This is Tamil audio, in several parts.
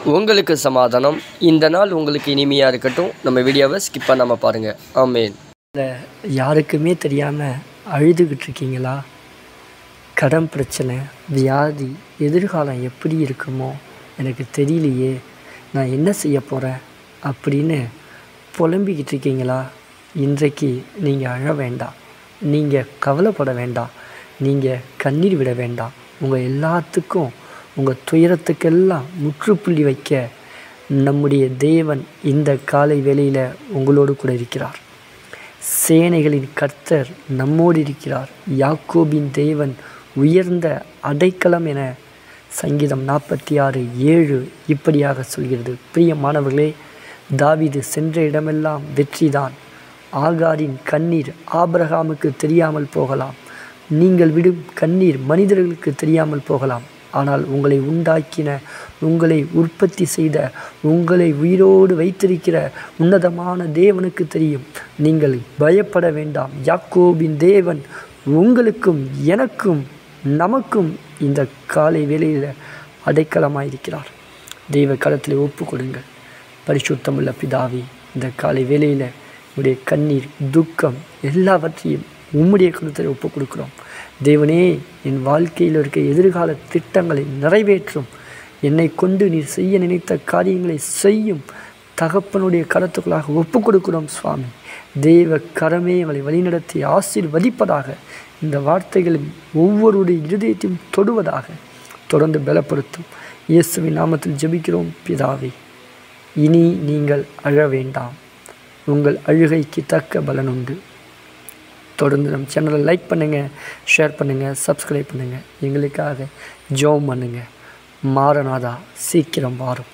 உங்களுக்கு சமாதானம். இந்த நாள் உங்களுக்கு இனிமையாக இருக்கட்டும். நம்ம வீடியோவை ஸ்கிப் பண்ணாமல் பாருங்கள். ஆமேன். யாருக்குமே தெரியாமல் அழுதுகிட்டு இருக்கீங்களா? கடன் பிரச்சனை, வியாதி, எதிர்காலம் எப்படி இருக்குமோ எனக்கு தெரியலையே, நான் என்ன செய்ய போகிறேன் அப்படின்னு புலம்பிக்கிட்டு இருக்கீங்களா? இன்றைக்கு நீங்கள் அழ வேண்டாம், நீங்கள் கவலைப்பட வேண்டாம், நீங்கள் கண்ணீர் விட வேண்டாம். உங்கள் எல்லாத்துக்கும், உங்கள் துயரத்துக்கெல்லாம் முற்றுப்புள்ளி வைக்க நம்முடைய தேவன் இந்த காலை வேளையில் உங்களோடு கூட இருக்கிறார். சேனைகளின் கர்த்தர் நம்மோடு இருக்கிறார். யாக்கோபின் தேவன் உயர்ந்த அடைக்கலம் என சங்கீதம் 46:7 இப்படியாக சொல்கிறது. பிரியமானவர்களே, தாவீது சென்ற இடமெல்லாம் வெற்றிதான். ஆகாரின் கண்ணீர் ஆபிரகாமுக்கு தெரியாமல் போகலாம், நீங்கள் விடும் கண்ணீர் மனிதர்களுக்கு தெரியாமல் போகலாம். ஆனால் உங்களை உண்டாக்கின, உங்களை உற்பத்தி செய்த, உங்களை உயிரோடு வைத்திருக்கிற உன்னதமான தேவனுக்கு தெரியும். நீங்கள் பயப்பட வேண்டாம். யாக்கோபின் தேவன் உங்களுக்கும் எனக்கும் நமக்கும் இந்த காலை வேளையில் அடைக்கலமாயிருக்கிறார். தெய்வ கரத்தில் ஒப்பு கொடுங்கள். பரிசுத்தமுள்ள பிதாவே, இந்த காலை வேளையில் உடைய கண்ணீர், துக்கம் எல்லாவற்றையும் உம்முடைய கருத்தில் ஒப்பு கொடுக்குறோம். தேவனே, என் வாழ்க்கையில் இருக்க எதிர்கால திட்டங்களை நிறைவேற்றும். என்னை கொண்டு நீர் செய்ய நினைத்த காரியங்களை செய்யும் தகப்பனுடைய கரத்துக்களாக ஒப்பு கொடுக்கிறோம் சுவாமி. தெய்வ கரமே எங்களை வழிநடத்தி ஆசீர்வதிப்பதாக. இந்த வார்த்தைகளின் ஒவ்வொருடைய இருதயத்தையும் தொடுவதாக. தொடர்ந்து பலப்படுத்தும். இயேசுவின் நாமத்தில் ஜெபிக்கிறோம் பிதாவே. இனி நீங்கள் அழ வேண்டாம். உங்கள் அழுகைக்கு தக்க பலன் உண்டு. தொடர்ந்து நம்ம சேனலை லைக் பண்ணுங்கள், ஷேர் பண்ணுங்கள், சப்ஸ்கிரைப் பண்ணுங்கள். எங்களுக்காக ஜெபம் பண்ணுங்கள். மாரநாதா சீக்கிரம் வாரும்.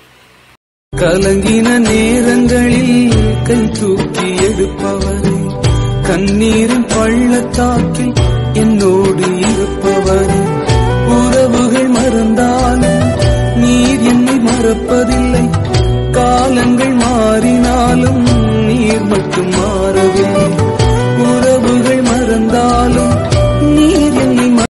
கலங்கின நேரங்களில் கை தூக்கி எடுப்பவரே, கண்ணீரின் பள்ளத்தாக்கில் என்னோடு இருப்பவரே, உறவுகள் மறந்தாலும் நீர் என்னை மறப்பதில்லை, காலங்கள் மாறினாலும் நீர் மட்டும் மாறவில்லை.